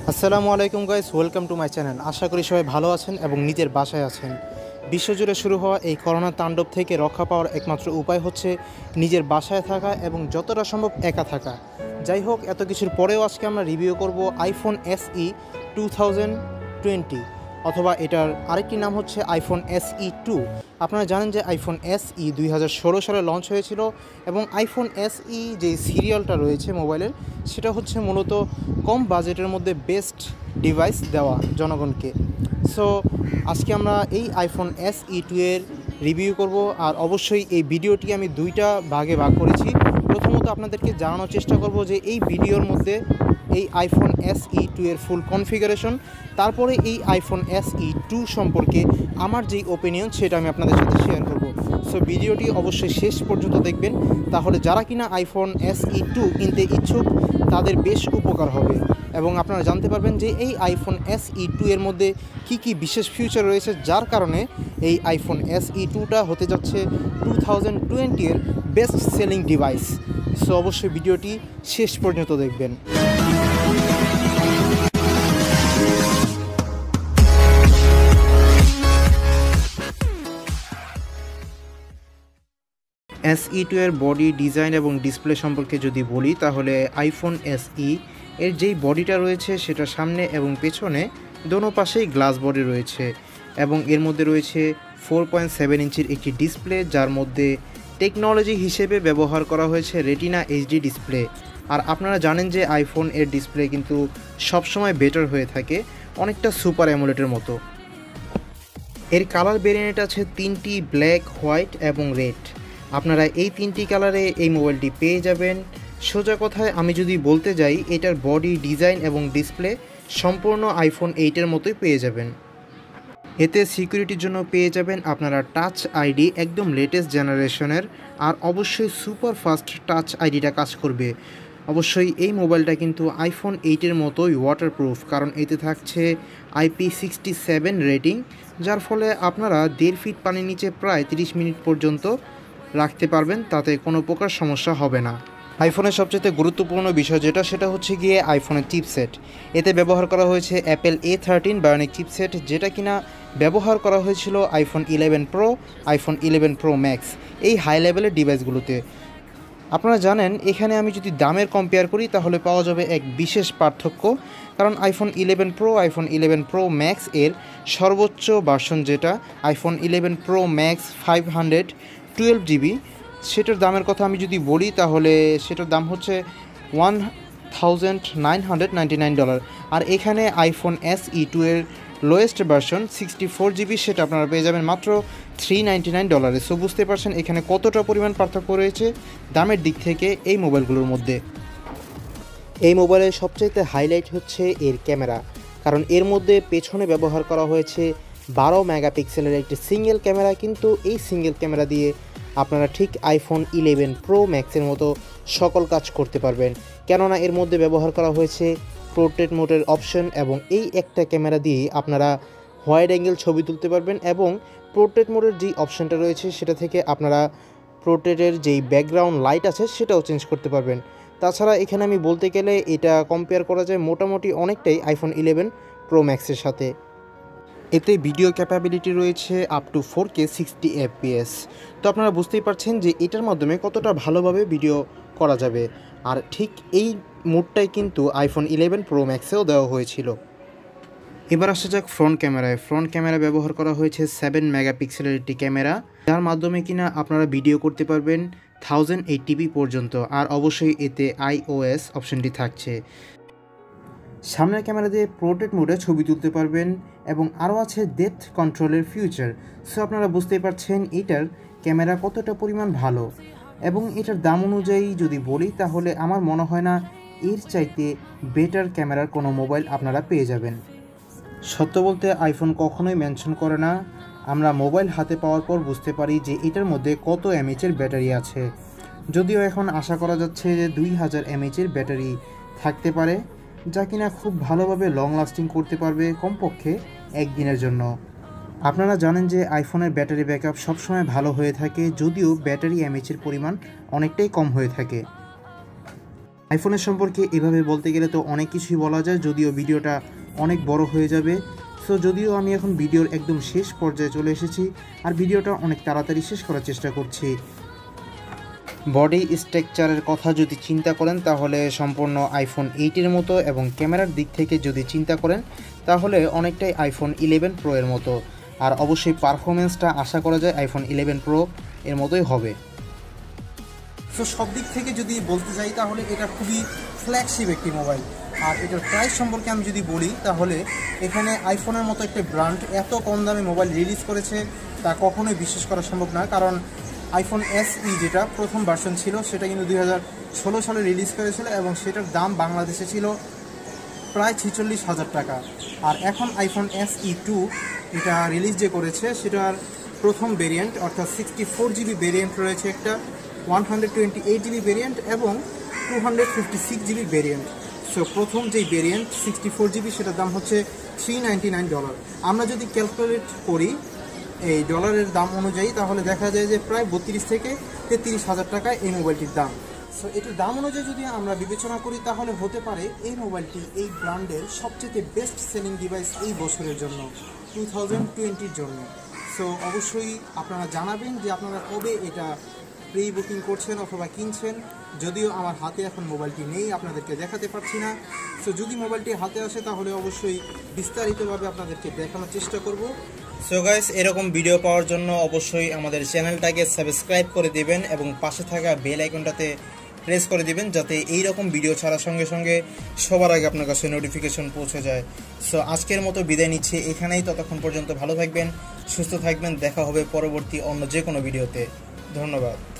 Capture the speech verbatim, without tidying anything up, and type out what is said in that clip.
আসসালামু আলাইকুম guys, welcome to my channel. আশা করি সবাই ভালো আছেন এবং নিজের বাসায় আছেন। বিশ্বজুড়ে শুরু হওয়া এই করোনা তাণ্ডব থেকে রক্ষা পাওয়ার একমাত্র উপায় হচ্ছে নিজের বাসায় থাকা এবং যতটা সম্ভব একা থাকা। যাই হোক, এত কিছুর পরেও আজকে আমরা রিভিউ করব iPhone SE two thousand twenty, অথবা এটার আরেকটি নাম হচ্ছে আইফোন এসই টু। আপনারা জানেন যে আইফোন এসই দুই হাজার ষোলো সালে লঞ্চ হয়েছিল এবং আইফোন এসই যে সিরিয়ালটা রয়েছে মোবাইলের, সেটা হচ্ছে মূলত কম বাজেটের মধ্যে বেস্ট ডিভাইস দেওয়া জনগণকে। সো আজকে আমরা এই আইফোন এসই টু এর রিভিউ করব, আর অবশ্যই এই ভিডিওটি আমি দুইটা ভাগে ভাগ করেছি। প্রথমত আপনাদেরকে জানানোর চেষ্টা করব যে এই ভিডিওর মধ্যে এই আইফোন এসই টু এর ফুল কনফিগারেশন, তারপরে এই আইফোন এসই টু সম্পর্কে আমার যেই ওপিনিয়ন সেটা আমি আপনাদের সাথে শেয়ার করব। সো ভিডিওটি অবশ্যই শেষ পর্যন্ত দেখবেন, তাহলে যারা কিনা আইফোন এসই টু কিনতে ইচ্ছুক তাদের বেশ উপকার হবে এবং আপনারা জানতে পারবেন যে এই আইফোন এসই টু এর মধ্যে কি কি বিশেষ ফিচার রয়েছে, যার কারণে এই আইফোন এসই টুটা হতে যাচ্ছে টু থাউজেন্ড টোয়েন্টি এর বেস্ট সেলিং ডিভাইস। সো অবশ্যই ভিডিওটি শেষ পর্যন্ত দেখবেন। এসই টু এর বডি ডিজাইন এবং ডিসপ্লে সম্পর্কে যদি বলি, তাহলে আইফোন এসই এর যেই বডিটা রয়েছে সেটা সামনে এবং পেছনে দোনো পাশেই গ্লাস বডি রয়েছে এবং এর মধ্যে রয়েছে ফোর পয়েন্ট সেভেন ইঞ্চির একটি ডিসপ্লে, যার মধ্যে টেকনোলজি হিসেবে ব্যবহার করা হয়েছে রেটিনা এইচডি ডিসপ্লে। আর আপনারা জানেন যে আইফোন এর ডিসপ্লে কিন্তু সবসময় বেটার হয়ে থাকে, অনেকটা সুপার অ্যামোলেডের মতো। এর কালার ভেরিয়েন্ট আছে তিনটি, ব্ল্যাক, হোয়াইট এবং রেড। আপনারা এই তিনটি কালারে এই মোবাইলটি পেয়ে যাবেন। সোজা কথায় আমি যদি বলতে যাই, এটার বডি ডিজাইন এবং ডিসপ্লে সম্পূর্ণ আইফোন এইটের মতোই পেয়ে যাবেন। এতে সিকিউরিটির জন্য পেয়ে যাবেন আপনারা টাচ আইডি, একদম লেটেস্ট জেনারেশনের, আর অবশ্যই সুপার ফাস্ট টাচ আইডিটা কাজ করবে। অবশ্যই এই মোবাইলটা কিন্তু আইফোন এইটের মতোই ওয়াটারপ্রুফ, কারণ এতে থাকছে আইপি সিক্সটি সেভেন রেটিং, যার ফলে আপনারা দেড় ফিট পানির নিচে প্রায় তিরিশ মিনিট পর্যন্ত রাখতে পারবেন, তাতে কোনো প্রকার সমস্যা হবে না। আইফোনের সবচেয়ে গুরুত্বপূর্ণ বিষয় যেটা, সেটা হচ্ছে গিয়ে আইফোনের চিপসেট। এতে ব্যবহার করা হয়েছে Apple A thirteen bionic chipset, যেটা কিনা ব্যবহার করা হয়েছিল iPhone eleven pro, iPhone eleven pro max, এই হাই লেভেলের ডিভাইসগুলোতে। আপনারা জানেন, এখানে আমি যদি দামের কম্পেয়ার করি তাহলে পাওয়া যাবে এক বিশেষ পার্থক্য, কারণ iPhone eleven pro, iPhone eleven pro max এর সর্বোচ্চ ভার্সন যেটা iPhone eleven pro max five hundred twelve GB, সেটার দামের কথা আমি যদি বলি তাহলে সেটার দাম হচ্ছে one thousand nine hundred ninety nine dollar. আর এখানে আইফোন এসই টু এর lowest version sixty four GB, সেটা আপনারা পেয়ে যাবেন মাত্র থ্রি নাইনটি নাইন ডলারে। সো বুঝতে পারছেন এখানে কতটা পরিমাণ পার্থক্য রয়েছে দামের দিক থেকে এই মোবাইলগুলোর মধ্যে। এই মোবাইলের সবচাইতে হাইলাইট হচ্ছে এর ক্যামেরা, কারণ এর মধ্যে পেছনে ব্যবহার করা হয়েছে বারো মেগাপিক্সেলের একটি সিঙ্গেল ক্যামেরা, কিন্তু এই সিঙ্গেল ক্যামেরা দিয়ে আপনারা ঠিক আইফোন ইলেভেন প্রো ম্যাক্সের মতো সকল কাজ করতে পারবেন, কেননা এর মধ্যে ব্যবহার করা হয়েছে পোর্ট্রেট মোডের অপশন, এবং এই একটা ক্যামেরা দিয়ে আপনারা ওয়াইড অ্যাঙ্গেল ছবি তুলতে পারবেন এবং পোর্ট্রেট মোডের যেই অপশনটা রয়েছে সেটা থেকে আপনারা পোর্ট্রেটের যেই ব্যাকগ্রাউন্ড লাইট আছে সেটাও চেঞ্জ করতে পারবেন। তাছাড়া এখানে আমি বলতে গেলে এটা কম্পেয়ার করা যায় মোটামুটি অনেকটাই আইফোন ইলেভেন প্রো ম্যাক্সের সাথে। এতে ভিডিও ক্যাপাবিলিটি রয়েছে up to four K sixty FPS. তো আপনারা বুঝতেই পারছেন যে এটার মাধ্যমে কতটা ভালোভাবে ভিডিও করা যাবে, আর ঠিক এই মোডটাই কিন্তু আইফোন ইলেভেন প্রো ম্যাক্সেও দেওয়া হয়েছিল। এবার আসা যাক ফ্রন্ট ক্যামেরায়। ফ্রন্ট ক্যামেরা ব্যবহার করা হয়েছে সেভেন মেগাপিক্সেলের একটি ক্যামেরা, যার মাধ্যমে কিনা আপনারা ভিডিও করতে পারবেন থাউজেন্ড এইটিপি পর্যন্ত, আর অবশ্যই এতে আইওএস অপশনটি থাকছে। সামনের ক্যামেরা দিয়ে পোর্ট্রেট মোডে ছবি তুলতে পারবেন এবং আরও আছে ডেপথ কন্ট্রোলের ফিউচার। সো আপনারা বুঝতেই পারছেন এটার ক্যামেরা কতটা পরিমাণ ভালো, এবং এটার দাম অনুযায়ী যদি বলি তাহলে আমার মনে হয় না এর চাইতে বেটার ক্যামেরার কোনো মোবাইল আপনারা পেয়ে যাবেন। সত্য বলতে আইফোন কখনোই মেনশন করে না, আমরা মোবাইল হাতে পাওয়ার পর বুঝতে পারি যে এটার মধ্যে কত এমএচের ব্যাটারি আছে। যদিও এখন আশা করা যাচ্ছে যে দুই হাজার এমএচের ব্যাটারি থাকতে পারে, যা কিনা খুব ভালোভাবে লং লাস্টিং করতে পারবে কমপক্ষে একদিনের জন্য। আপনারা জানেন যে আইফোনের ব্যাটারি ব্যাকআপ সবসময় ভালো হয়ে থাকে, যদিও ব্যাটারি এমএচের পরিমাণ অনেকটাই কম হয়ে থাকে। আইফোনের সম্পর্কে এভাবে বলতে গেলে তো অনেক কিছুই বলা যায়, যদিও ভিডিওটা অনেক বড় হয়ে যাবে। সো যদিও আমি এখন ভিডিওর একদম শেষ পর্যায়ে চলে এসেছি আর ভিডিওটা অনেক তাড়াতাড়ি শেষ করার চেষ্টা করছি। বডি স্ট্রাকচারের কথা যদি চিন্তা করেন তাহলে সম্পূর্ণ আইফোন এইটের মতো, এবং ক্যামেরার দিক থেকে যদি চিন্তা করেন তাহলে অনেকটাই আইফোন ইলেভেন প্রো এর মতো। আর অবশ্যই পারফরমেন্সটা আশা করা যায় আইফোন ইলেভেন প্রো এর মতোই হবে। সো সব দিক থেকে যদি বলতে যাই তাহলে এটা খুবই ফ্ল্যাগশিপ একটি মোবাইল। আর এটার প্রাইস সম্পর্কে আমি যদি বলি তাহলে এখানে আইফোনের মতো একটা ব্র্যান্ড এত কম দামে মোবাইল রিলিজ করেছে তা কখনোই বিশ্বাস করা সম্ভব না। কারণ আইফোন এসই যেটা প্রথম ভার্সন ছিল সেটা কিন্তু দুই হাজার ষোলো সালে রিলিজ করেছিল এবং সেটার দাম বাংলাদেশে ছিল প্রায় ছেচল্লিশ হাজার টাকা। আর এখন আইফোন এসই টু এটা রিলিজ যে করেছে সেটার প্রথম ভেরিয়েন্ট অর্থাৎ সিক্সটি ফোর জিবি ভেরিয়েন্ট রয়েছে একটা, one hundred twenty eight GB variant এবং two hundred fifty six GB variant. So প্রথম যেই ভেরিয়েন্ট সিক্সটি ফোর জিবি সেটার দাম হচ্ছে থ্রি নাইনটি নাইন ডলার। আমরা যদি ক্যালকুলেট করি এই ডলারের দাম অনুযায়ী তাহলে দেখা যায় যে প্রায় বত্রিশ থেকে তেত্রিশ হাজার টাকায় এই মোবাইলটির দাম। সো এটির দাম অনুযায়ী যদি আমরা বিবেচনা করি তাহলে হতে পারে এই মোবাইলটি এই ব্র্যান্ডের সবচেয়ে বেস্ট সেলিং ডিভাইস এই বছরের জন্য, টু থাউজেন্ড টোয়েন্টির জন্য। সো অবশ্যই আপনারা জানাবেন যে আপনারা কবে এটা প্রি বুকিং করছেন অথবা কিনছেন। যদিও আমার হাতে এখন মোবাইলটি নেই, আপনাদেরকে দেখাতে পারছি না। সো যদি মোবাইলটি হাতে আসে তাহলে অবশ্যই বিস্তারিতভাবে আপনাদেরকে দেখানোর চেষ্টা করব। সো গাইস, এরকম ভিডিও পাওয়ার জন্য অবশ্যই আমাদের চ্যানেলটাকে সাবস্ক্রাইব করে দেবেন এবং পাশে থাকা বেল আইকনটাতে প্রেস করে দিবেন যাতে এই রকম ভিডিও ছাড়ার সঙ্গে সঙ্গে সবার আগে আপনার কাছে নোটিফিকেশন পৌঁছে যায়। সো আজকের মতো বিদায় নিচ্ছি এখানেই। ততক্ষণ পর্যন্ত ভালো থাকবেন, সুস্থ থাকবেন। দেখা হবে পরবর্তী অন্য যে কোনো ভিডিওতে। ধন্যবাদ।